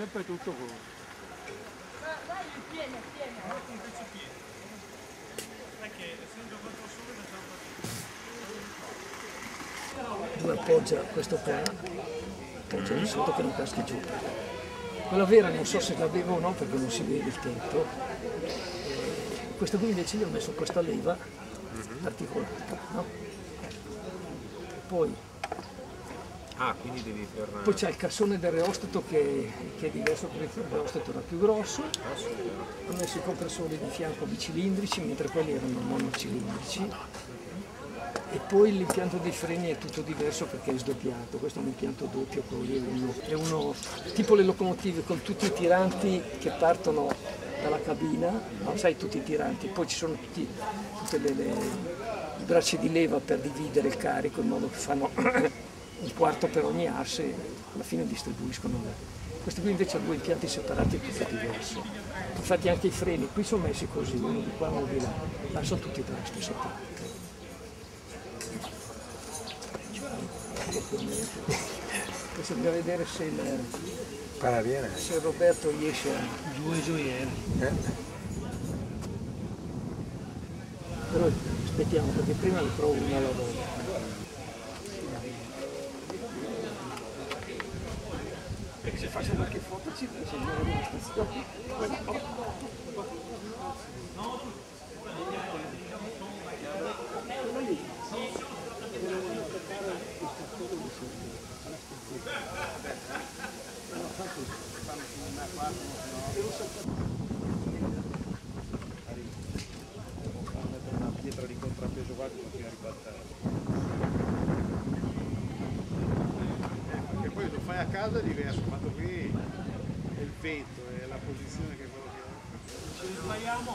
sempre tutto voi. Dai, pieno. Invece pieno. Perché essendo fatto solo da Dove appoggia questo qua, appoggia lì sotto che non caschi giù. Quella vera non so se l'avevo o no perché non si vede il tetto. Questa qui invece gli ho messo questa leva articolata, no? Poi quindi devi fermare. Poi c'è il cassone del reostato che è diverso perché il reostato era più grosso. Ho messo i compressori di fianco bicilindrici mentre quelli erano monocilindrici. E poi l'impianto dei freni è tutto diverso perché è sdoppiato. Questo è un impianto doppio, quello lì è uno tipo le locomotive con tutti i tiranti che partono dalla cabina, no? Sai, tutti i tiranti. Poi ci sono tutti i bracci di leva per dividere il carico in modo che fanno un quarto per ogni asse e alla fine distribuiscono. Questo qui invece ha due impianti separati e tutto diverso. Infatti anche i freni qui sono messi così, uno di qua e uno di là, ma sono tutti dalla stessa parte. Adesso bisogna vedere se Roberto riesce a due gioielli. Però aspettiamo perché prima ne provo una alla volta. Se faccio qualche foto ci dice il numero della stazione. Una pietra di contrappeso qua che continua a ribaltare. E poi lo fai a casa è diverso, ma qui è il vento, è la posizione che è quello che... Se sbagliamo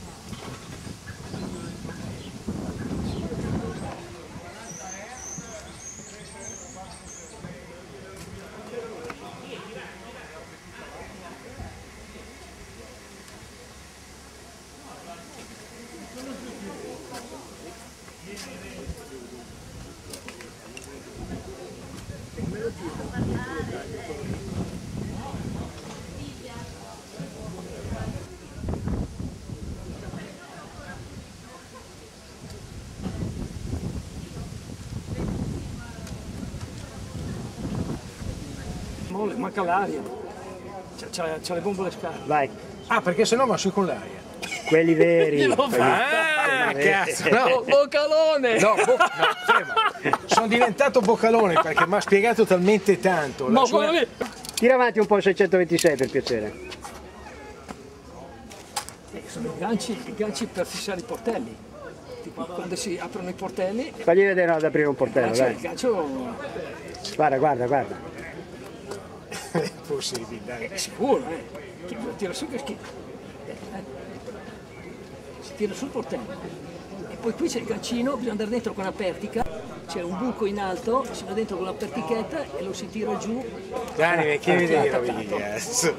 Manca l'aria, c'ha le bombole scarpe. Vai. Ah, perché sennò va su con l'aria. Quelli veri. Glielo fa! Ah, cazzo, no. Boccalone! No, ferma. Sono diventato boccalone perché mi ha spiegato talmente tanto. Ma quello lì! Tira avanti un po' il 626 per piacere. Sono i ganci per fissare i portelli. Tipo, quando si aprono i portelli, Fagli vedere ad aprire un portello, il dai. gancio Guarda. È possibile, dai. è sicuro, Che lo tira su che schifo. Si tira sul portello. E poi qui c'è il gancino, bisogna andare dentro con la pertica, c'è un buco in alto, si va dentro con la pertichetta e lo si tira giù. Dani, che vedere, vedi, cazzo.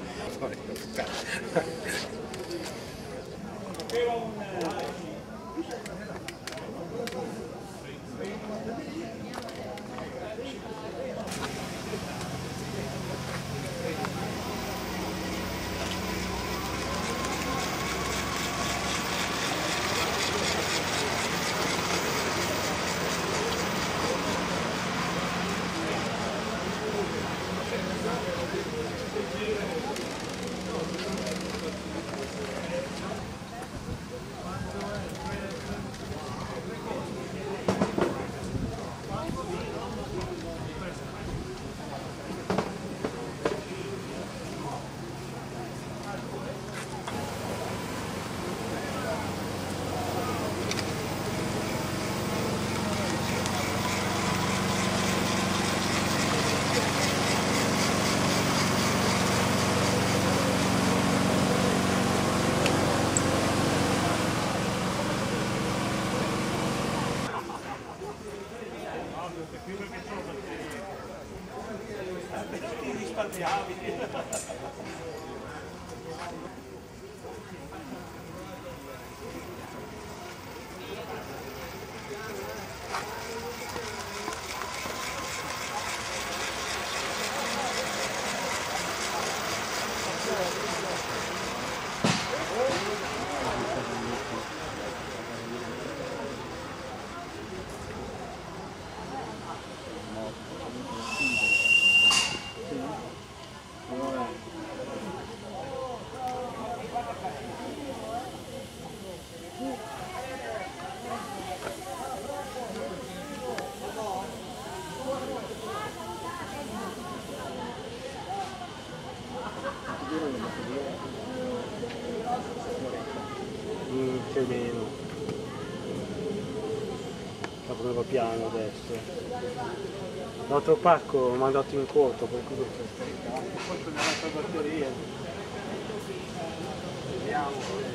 meno. Sta proprio piano adesso. L'altro pacco mi ha mandato in corto, per cui poi con l'altra batteria. Vediamo.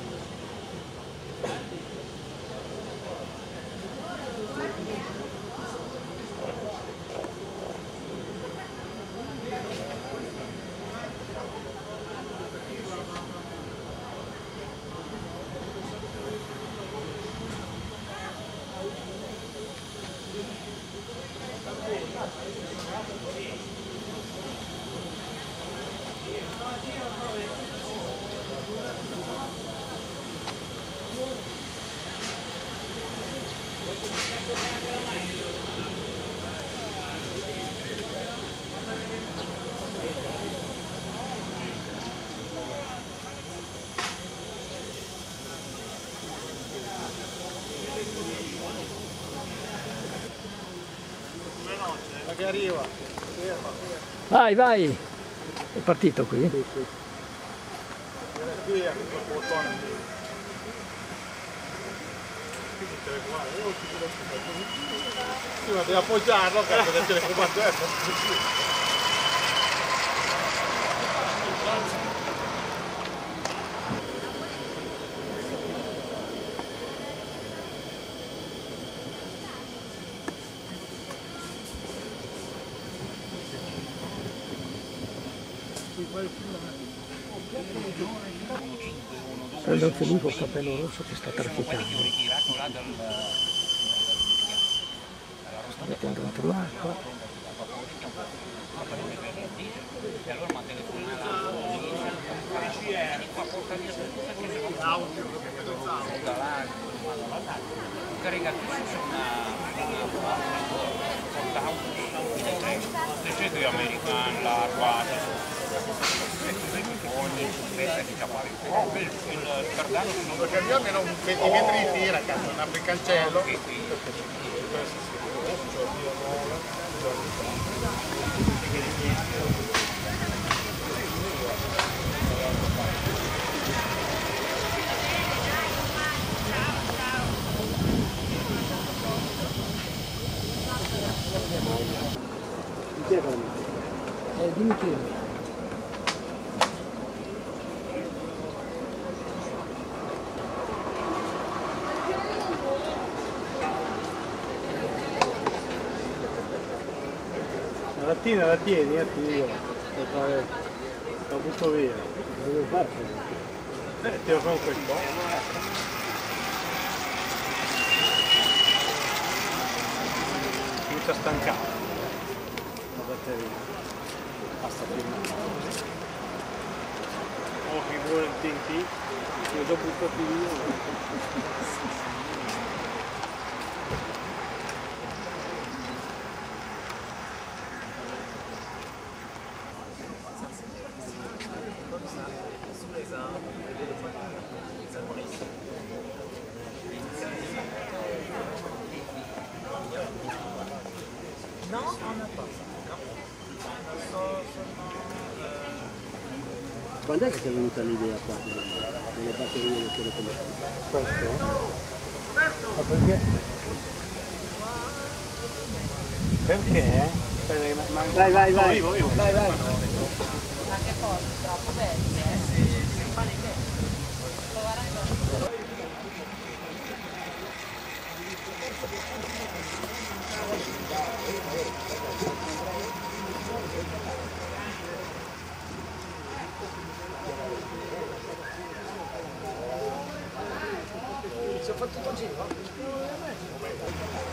Che arriva. Vai, vai! È partito qui? Qui è il bottone. Sì, ma devi appoggiarlo perché il telecomando è Prendo anche lui col cappello rosso che sta trafficando. Sta mettendo dentro l'acqua. American, l'arguata, il cardano perché il mio almeno un 20 metri di tira, cazzo, un africancello. Dimmi te. La mattina la tieni, io la butto via. Devo farlo. Te lo fa un quel po'. Inizia a stancare la batteria. Basta prima. Oh, che vuole il TNT, l'ho già buttato via. Quando è che ti è venuta l'idea qua delle batterie del telecomando? Questo? Ma perché? Perché? Vai, vai, vai. Vai, vai. Ma che cosa? Troppo bello, Ci ho fatto tutto il giro.